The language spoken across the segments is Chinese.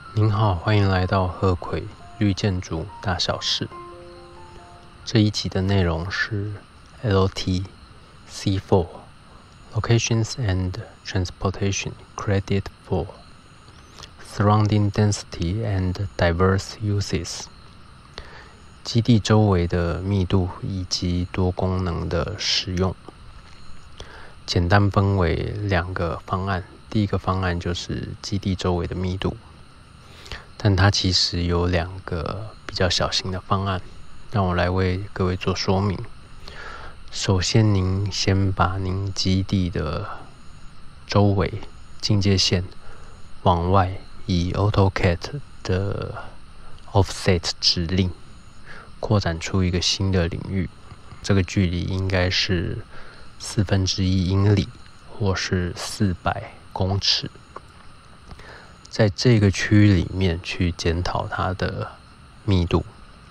您好，欢迎来到鹤葵绿建筑大小事。这一集的内容是 LT C4 Locations and Transportation Credit for Surrounding Density and Diverse Uses 基地周围的密度以及多功能的使用。简单分为两个方案，第一个方案就是基地周围的密度，但它其实有两个比较小型的方案，让我来为各位做说明。首先，您先把您基地的周围境界线往外以 AutoCAD 的 Offset 指令扩展出一个新的领域，这个距离应该是1/4英里或是400公尺。在这个区域里面去检讨它的密度。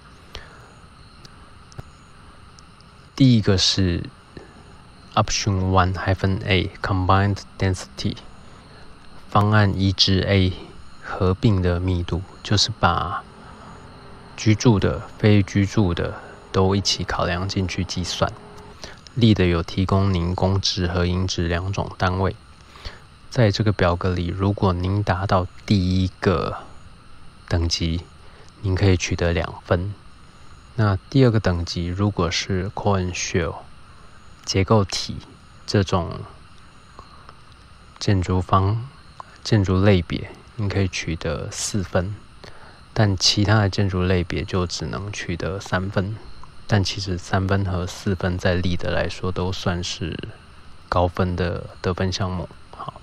第一个是 Option 1-A Combined Density 方案1-A 合并的密度，就是把居住的、非居住的都一起考量进去计算。例的有提供您公制和英制两种单位。在这个表格里，如果您达到第一个等级，您可以取得2分。那第二个等级如果是 Core and Shell 结构体这种建筑类别，您可以取得4分。但其他的建筑类别就只能取得3分。但其实3分和4分在立德来说都算是高分的得分项目。好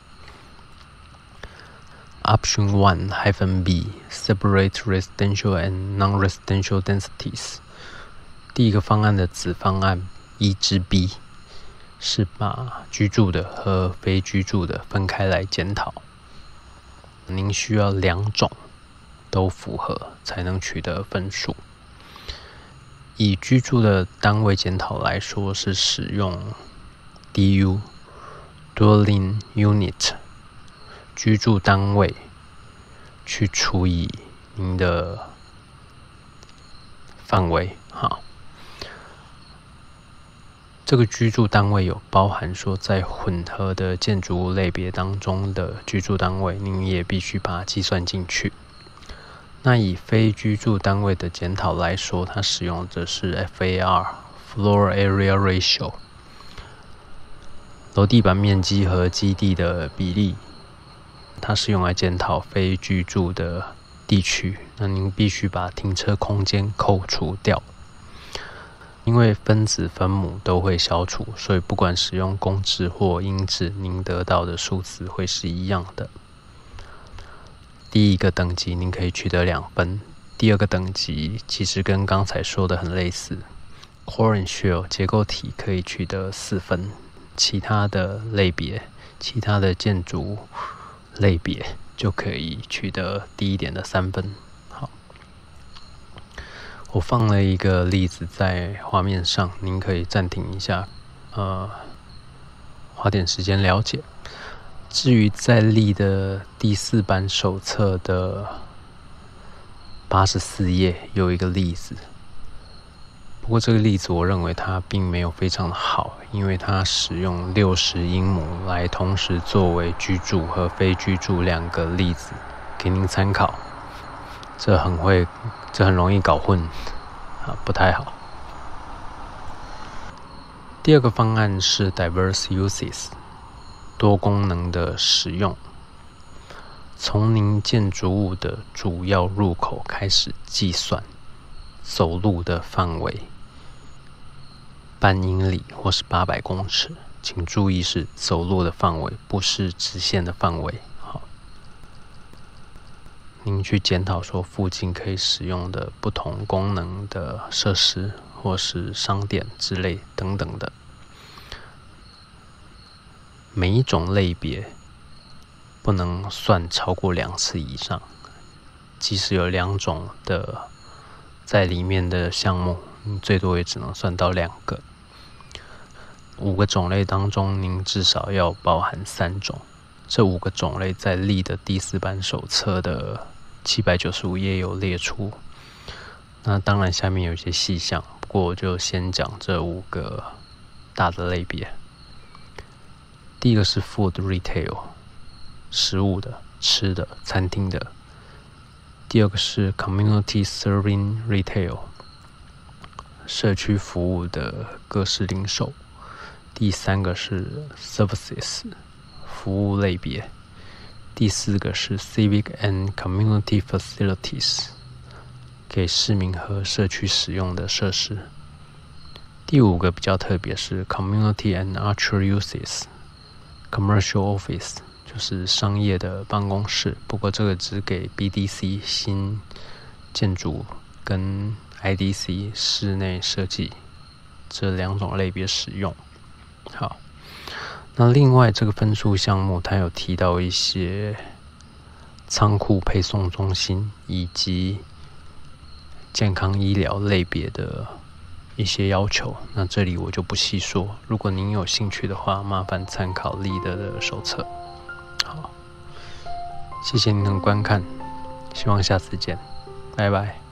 Option 1-B Separate Residential and Non-Residential Densities 第一个方案的子方案1-B 是把居住的和非居住的分开来检讨。您需要2种都符合才能取得分数。以居住的单位检讨来说，是使用 DU Dwelling Unit 居住单位去除以您的范围。好，这个居住单位有包含说在混合的建筑物类别当中的居住单位，您也必须把它计算进去。那以非居住单位的检讨来说，它使用的是 FAR Floor Area Ratio 楼地板面积和基地的比例，它是用来检讨非居住的地区。那您必须把停车空间扣除掉，因为分子分母都会消除，所以不管使用公制或英制，您得到的数字会是一样的。第一个等级您可以取得2分，第二个等级其实跟刚才说的很类似。Core and Shell 结构体可以取得4分，其他的类别、其他的建筑类别就可以取得低一点的3分。好，我放了一个例子在画面上，您可以暂停一下，花点时间了解。至于在立的第4版手册的84页有一个例子，不过这个例子我认为它并没有非常的好，因为它使用60英亩来同时作为居住和非居住2个例子给您参考，这很容易搞混，不太好。第二个方案是 Diverse Uses多功能的使用，从您建筑物的主要入口开始计算走路的范围，半英里或是800公尺。请注意是走路的范围，不是直线的范围。好，您去检讨说附近可以使用的不同功能的设施，或是商店之类等等的。每一种类别不能算超过2次以上，即使有2种的在里面的项目，你最多也只能算到2个。5个种类当中，您至少要包含3种。这5个种类在立的第4版手册的 795页有列出。那当然下面有一些细项，不过我就先讲这5个大的类别。第一个是 food retail， 食物的、吃的、餐厅的。第二个是 community serving retail， 社区服务的各式零售。第三个是 services， 服务类别。第四个是 civic and community facilities， 给市民和社区使用的设施。第5个比较特别是 community and other uses， commercial office， 就是商业的办公室，不过这个只给 BDC 新建筑跟 IDC 室内设计这2种类别使用。好，那另外这个分数项目它有提到一些仓库配送中心以及健康医疗类别的一些要求，那这里我就不细说，如果您有兴趣的话，麻烦参考立德的手册。好，谢谢您的观看，希望下次见，拜拜。